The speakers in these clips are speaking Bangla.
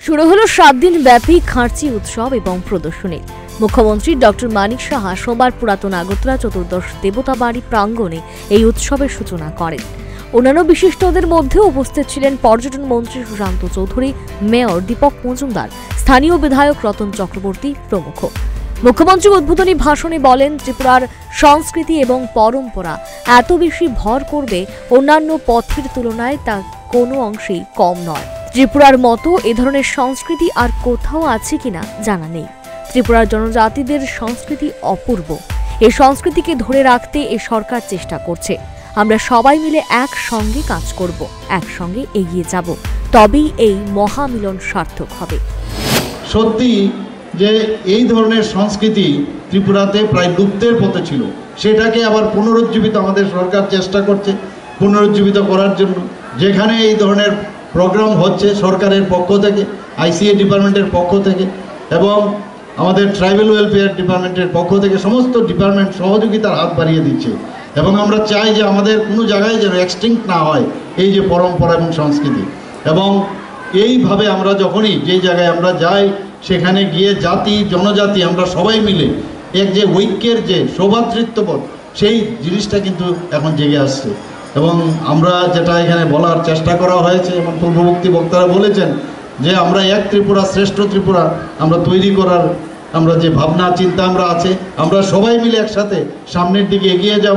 শুরু হলো 7 দিন ব্যাপী খার্চি উৎসব এবং প্রদর্শনী। মুখ্যমন্ত্রী ডক্টর মানিক সাহা সোমবার পুরাতন আগরতলা চতুর্দশ দেবতা বাড়ি প্রাঙ্গণে এই উৎসবের সূচনা করেন। অন্যান্য বিশিষ্টদের মধ্যে উপস্থিত ছিলেন পর্যটন মন্ত্রী সুশান্ত চৌধুরী, মেয়র দীপক মজুমদার, স্থানীয় বিধায়ক রতন চক্রবর্তী প্রমুখ। মুখ্যমন্ত্রী উদ্বোধনী ভাষণে বলেন, ত্রিপুরার সংস্কৃতি এবং পরম্পরা এত বেশি ভর করবে অন্যান্য পথের তুলনায় তা কোনো অংশেই কম নয়। ত্রিপুরার মতো এ ধরনের সংস্কৃতি আর কোথাও আছে কিনা জানা নেই। ত্রিপুরার জনজাতিদের সংস্কৃতি অপূর্ব। এই সংস্কৃতিকে ধরে রাখতে এ সরকার চেষ্টা করছে। আমরা সবাই মিলে একসঙ্গে কাজ করব, একসঙ্গে এগিয়ে যাব, তবেই এই মহামিলন সার্থক হবে। সত্যি যে এই ধরনের সংস্কৃতি ত্রিপুরাতে প্রায় লুপ্তের পথে ছিল, সেটাকে আবার পুনরুজ্জীবিত আমাদের সরকার চেষ্টা করছে পুনরুজ্জীবিত করার জন্য। যেখানে এই ধরনের প্রোগ্রাম হচ্ছে সরকারের পক্ষ থেকে, আইসিএ ডিপার্টমেন্টের পক্ষ থেকে এবং আমাদের ট্রাইবাল ওয়েলফেয়ার ডিপার্টমেন্টের পক্ষ থেকে সমস্ত ডিপার্টমেন্ট সহযোগিতার হাত বাড়িয়ে দিচ্ছে। এবং আমরা চাই যে আমাদের কোনো জায়গায় যেন এক্সটিংক্ট না হয় এই যে পরম্পরা এবং সংস্কৃতি। এবং এইভাবে আমরা যখনই যেই জায়গায় আমরা যাই সেখানে গিয়ে জাতি জনজাতি আমরা সবাই মিলে এক যে ঐক্যের যে সৌভ্রাতৃত্ববোধ, সেই জিনিসটা কিন্তু এখন জেগে আসছে। এবং আমরা যেটা এখানে বলার চেষ্টা করা হয়েছে এবং পূর্ববর্তী বক্তারা বলেছেন যে আমরা এক ত্রিপুরা শ্রেষ্ঠ ত্রিপুরা আমরা তৈরি করার আমরা যে ভাবনা চিন্তা আমরা আছে, আমরা সবাই মিলে একসাথে সামনের দিকে এগিয়ে যাব।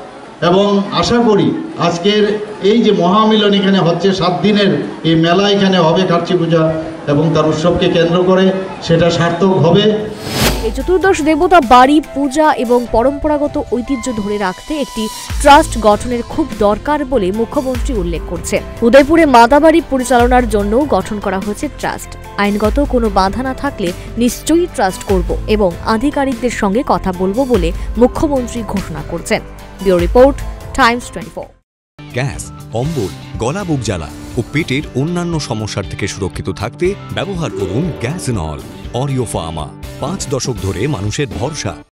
এবং আশা করি আজকের এই যে মহামিলন এখানে হচ্ছে 7 দিনের এই মেলা এখানে হবে কার্চি পূজা এবং তার উৎসবকে কেন্দ্র করে, সেটা সার্থক হবে। এই চতুর্দশ দেবতা বাড়ি পূজা এবং পরম্পরাগত ঐতিহ্য ধরে রাখতে একটি ট্রাস্ট গঠনের খুব দরকার বলে মুখ্যমন্ত্রী উল্লেখ করছেন। উদয়পুরে মাদাবাড়ি পরিচালনার জন্য গঠন করা হয়েছে ট্রাস্ট। আইনগত কোনো বাধা না থাকলে নিশ্চয়ই ট্রাস্ট করব এবং আধিকারিকদের সঙ্গে কথা বলবো বলে মুখ্যমন্ত্রী ঘোষণা করছেন। Bureau report, Times 24। গ্যাস, অম্বল, গলা বুক জ্বালা ও পেটের অন্যান্য সমস্যার থেকে সুরক্ষিত থাকতে ব্যবহার করুন গ্যাস নল অরিও ফার্মা। 5 দশক ধরে মানুষের ভরসা।